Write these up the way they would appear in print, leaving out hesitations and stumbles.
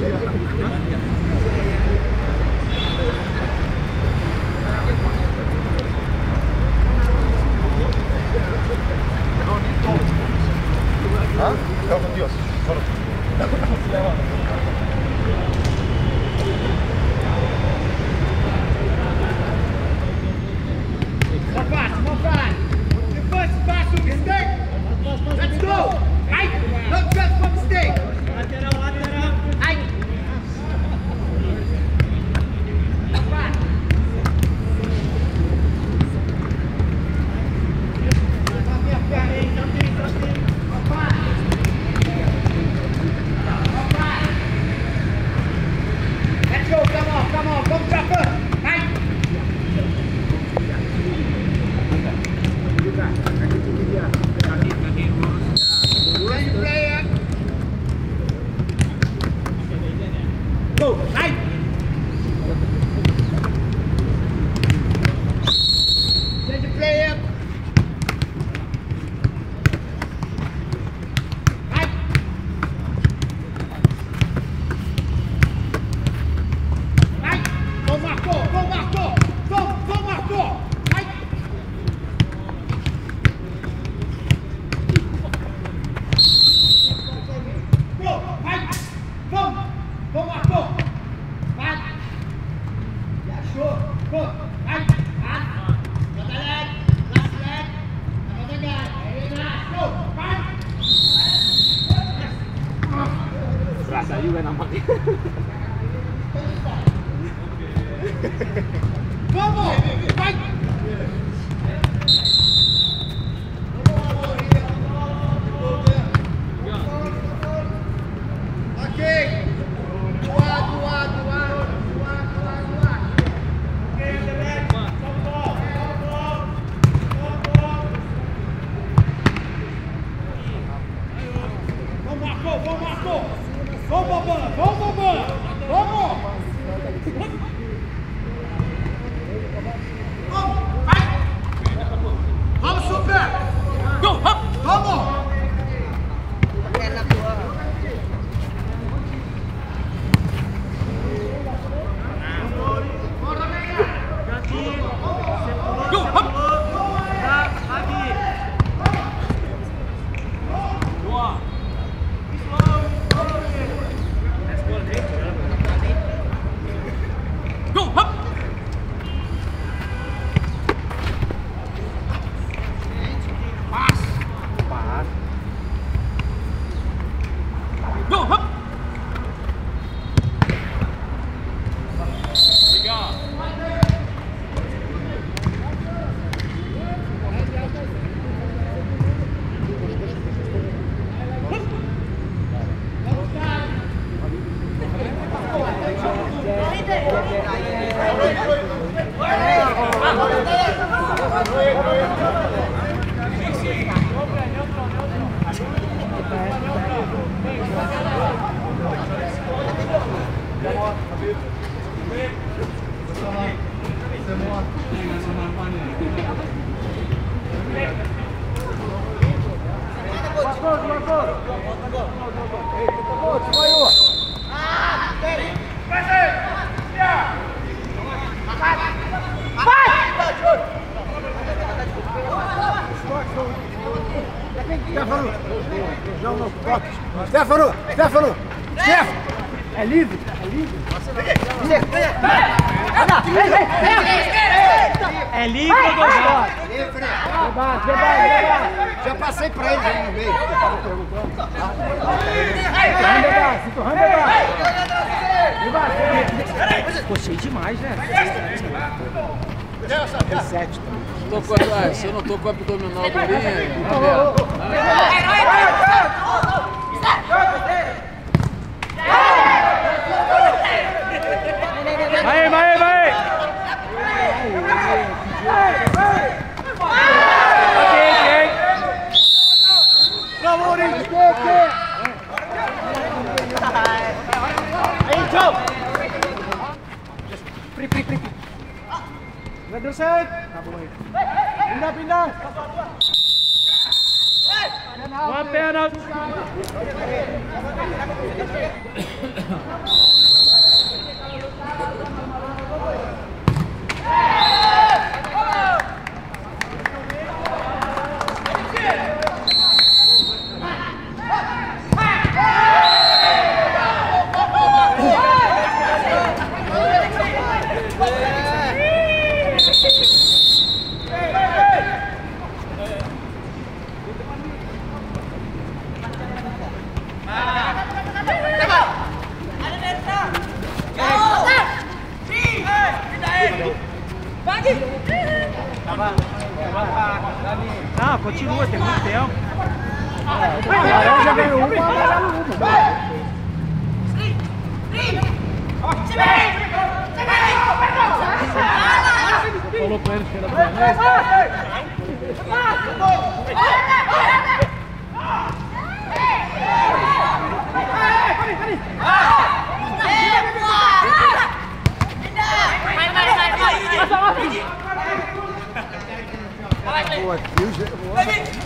Dios. Let's go! Right! Not just one mistake! Right! Let's go! Come on! Come Chopper! Right! Go, right. Change the player. Right. Right. Go Marco. Go Marco. Go Marco. Right. Go. Right. Go Marco. Right. Yeah, sure. Go. Right. Right. Got the leg. Last leg. Another guy. Very nice. Go. Right. Rasa juga nampaknya. Come on. Right. Okay. Dua. Vamos, Marco! Vamos! Vamos, super! Go, up! Vamos! Go, up! Go, up! Pass! Go, up! Stefano! É livre! É livre ou gol? Já passei pra ele ali no meio. Ficou cheio demais, né? Tem 7 também. Se eu não tô com o abdominal do Vai! Bravo, Maurício! Aí, tchau! Pri. Já deu certo? Tá bom aí. Pindah! Uma pênalti! Ah, continua, tem muito tempo. Eu já ganhou uma, amarelo uma. Falou com ele que era pra Boa, viu, gente?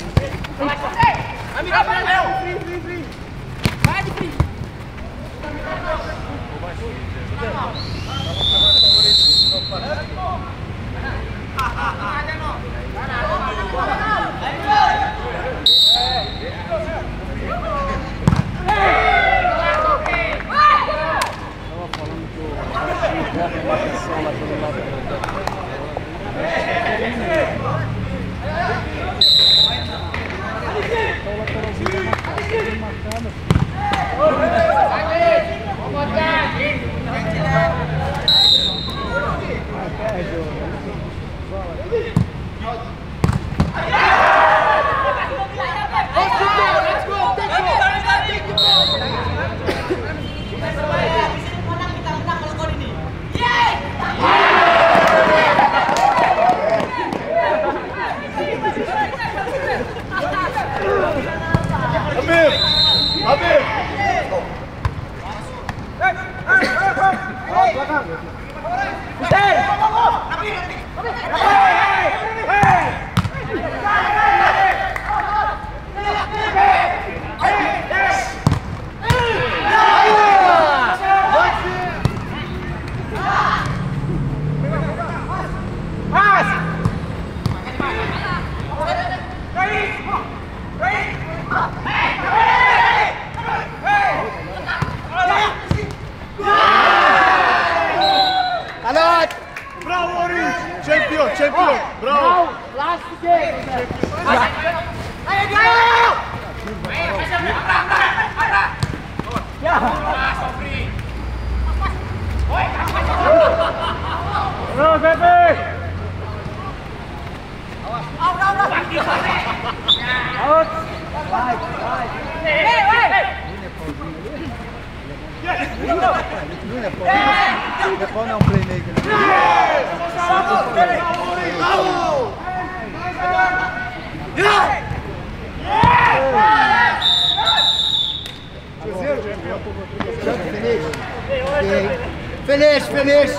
Champion! Bravo! Last game! Bravo, Pepe! Out! Nepal não é um playmaker. Finish!